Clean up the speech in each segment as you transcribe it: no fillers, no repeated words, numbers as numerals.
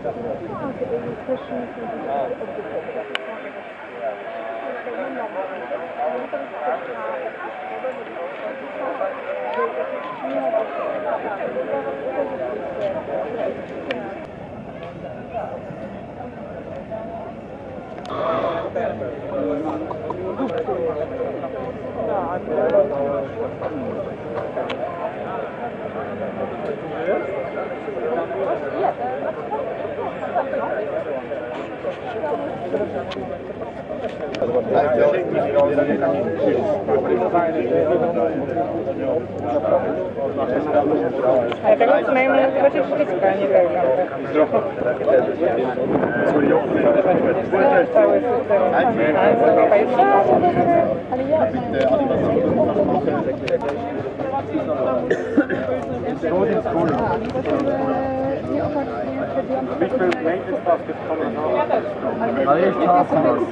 Ja tego co najmniej zobaczyć wszystko, nie wiem. Cały system. Ale jest czas.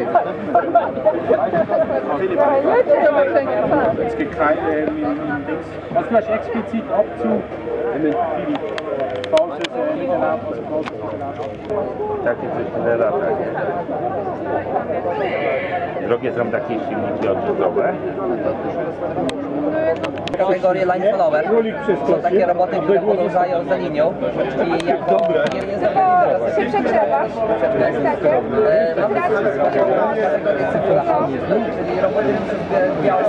Was vielleicht explizit Abzug falsches Miteinander, also falsches Miteinander. Takie coś tyle lata. Drogie są takie silniki odrzutowe. Kategorie line follower. Są takie roboty, które podążają za linią i jako nie zabrali Się przegrzewasz? kategorię cykla, czyli roboty białe.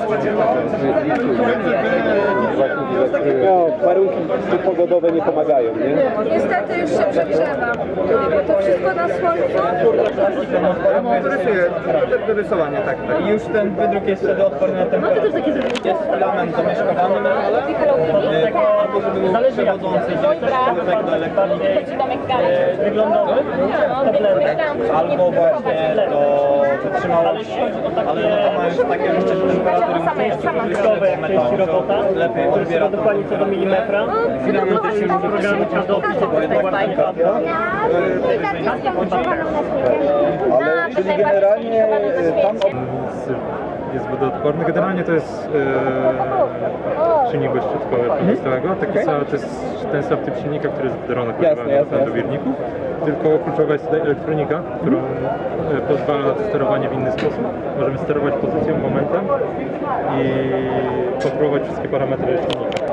No, warunki pogodowe nie pomagają, nie? Niestety już się przegrzewam. To wszystko na słońcu. Ja mam do rysowania, tak. I już ten wydruk jest wtedy odporny na temperaturę. Jest filament zamieszkowany, albo żeby był przewodzący gdzieś do elektroniki wyglądowy, albo właśnie do wytrzymałości, ale to ma już takie rzeczy, że temperatury błyskowe, jak części robota, lepiej odbiera dokładnie co do milimetra. Filament też się może programu trzeba dopisać do tego Ale czyli generalnie tam jest wodoodporny. Generalnie to jest silnik bezszczotkowy pozostałego. To jest ten sam typ silnika, który jest w dronach używany do wirników. Tylko kluczowa jest tutaj elektronika, którą pozwala na sterowanie w inny sposób. Możemy sterować pozycją, momentem i kontrolować wszystkie parametry silnika.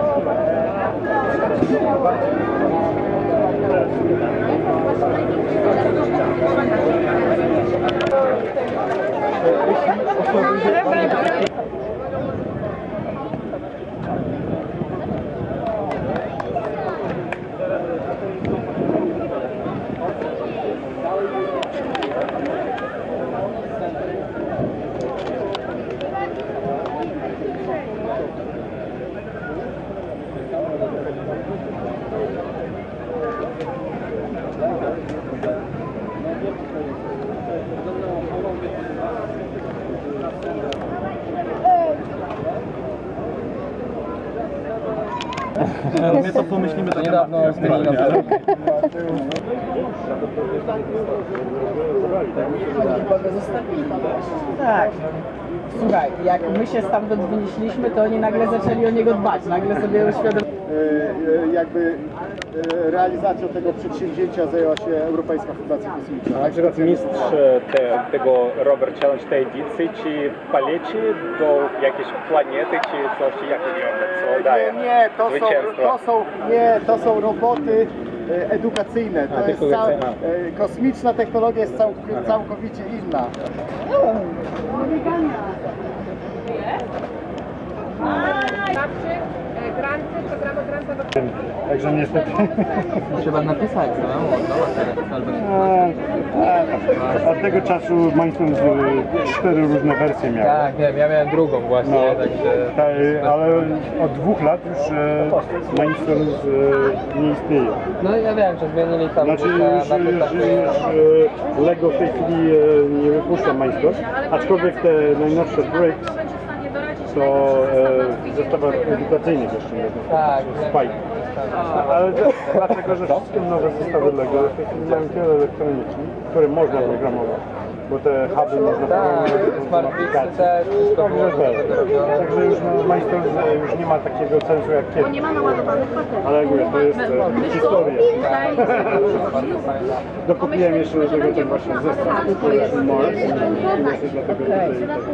My to pomyślimy, to niedawno zmienili. Tak. Słuchaj, jak my się stamtąd wynieśliśmy, to oni nagle zaczęli o niego dbać, nagle sobie uświadomili. Jakby realizacją tego przedsięwzięcia zajęła się Europejska Fundacja Kosmiczna. Na przykład mistrz tego Rover Challenge tej edycji, czy poleci do jakiejś planety, czy coś, jak wygląda, co daje zwycięstwo? To są roboty edukacyjne. To jest kosmiczna technologia jest całkowicie inna. Granty, programy grantowe. Także niestety. Trzeba napisać, Od tego czasu Mindstorms 4 różne wersje miały. Tak, wiem, ja miałem drugą właśnie, także... Ale od 2 lat już Mindstorms nie istnieje. No ja wiem, że zmienili tam... Znaczy już Lego w tej chwili nie wypuszcza Mindstorms, aczkolwiek te najnowsze Bricks to zestaw edukacyjnych jeszcze nie. Tak, Spike. Ale dlatego, że wszystkie nowe zestawy Lego w tej chwili mają tyle elektronicznych, które można programować. bo te huby można Smart też, wszystko było zrobione. Także już majster już nie ma takiego sensu jak kiedyś. Nie ma naładowanych baterii. Ale jak mówię, to jest historia. Dokupiłem jeszcze do tego ten właśnie zestaw Mars i właśnie dlatego tutaj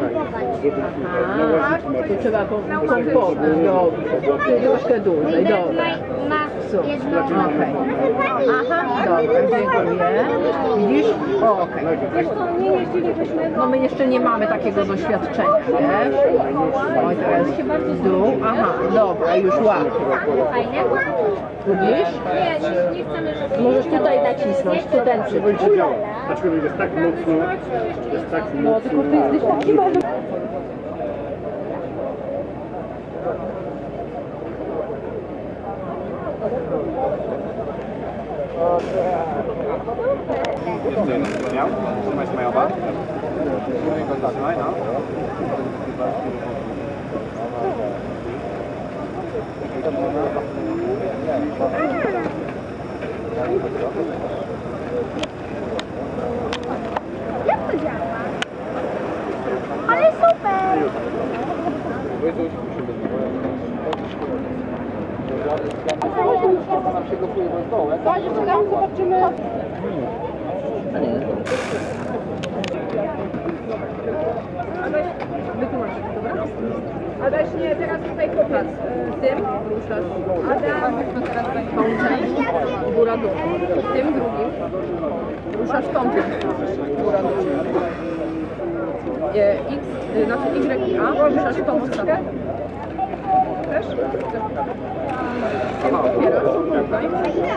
To trzeba komfortne, troszkę dłużej, dobra. Okej. Aha, dobra, dziękuję. Widzisz? O, okej. No my jeszcze nie mamy takiego doświadczenia, wiesz? Oj, teraz w dół. Aha, dobra, już łatwo. Widzisz? Możesz tutaj nacisnąć, tu ten przycisk. będzie działał. Aczkolwiek jest tak mocno, jest tak mocno. No, tylko ty jesteś taki mały. Trzymaj się majowa. Trzymaj, no. Jak to działa? Ale super! Zobaczymy. Wytłumacz, dobra? Adaś, nie, teraz tutaj popatrz. Tym ruszasz. Adam, to teraz będzie tą część, góra dół. Tym drugim ruszasz tą część, góra dół. X, znaczy Y i A, ruszasz tą ostatnią. Też? Tym otwierasz tutaj.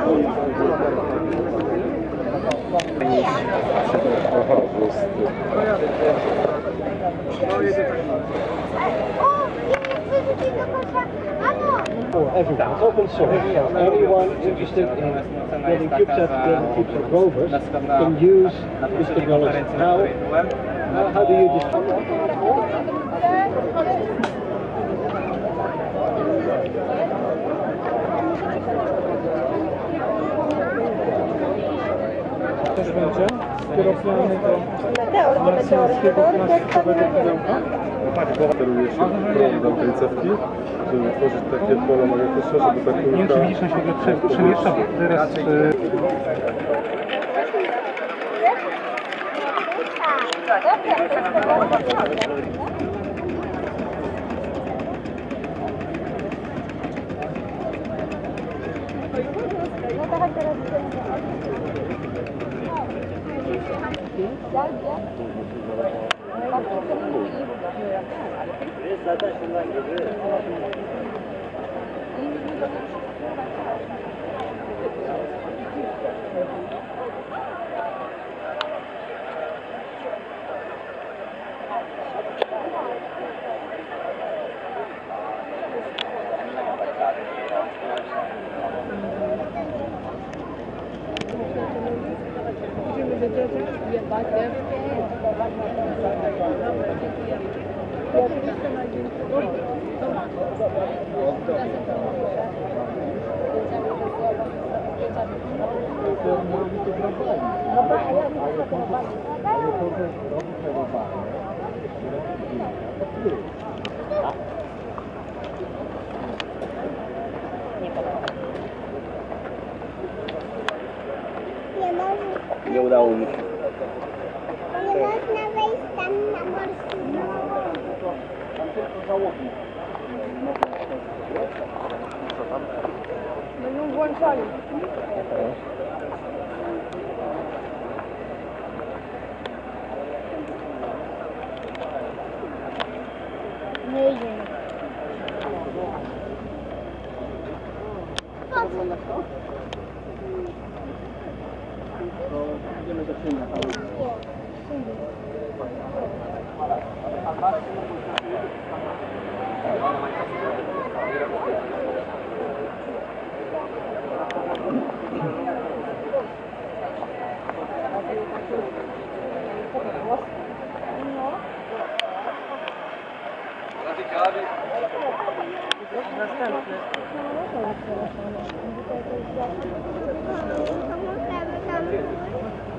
Everything. It's open source. Anyone interested in building CubeSat, building CubeSat rovers can use this technology. Now, how do you Też będzie skierowany do marsjańskiego plastikowego pudełka. Kieruje się do tej cewki, żeby tworzyć takie pola magnetyczne, żeby ta kulka... Nie wiem, czy widzisz, on się przemieszcza teraz... Nie udało mi się. Nie można wejść tam na morskie. No ją włączali. Nie idzie.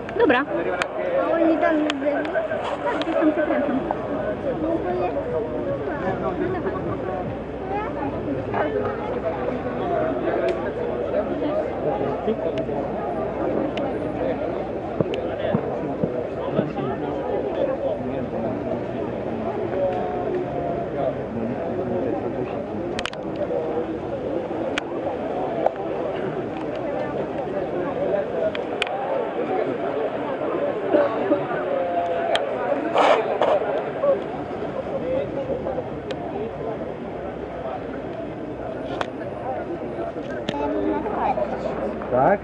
Dobra. Oni tam jestem przekrętem. Tak?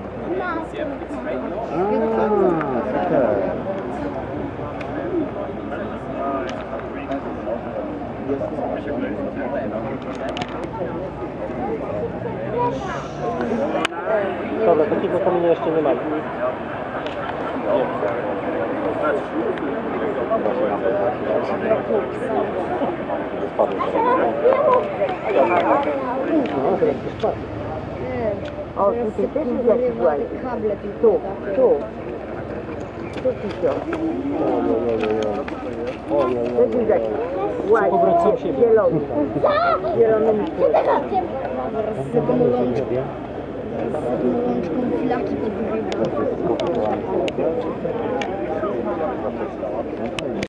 Dobra, takiego kamienia jeszcze nie mamy. O, tutaj też jest jakiś ładny. Tu. Tu pisio. Też jest jakiś ładny. Zielony. Zielony. Z taką łączką flaki podgrywa.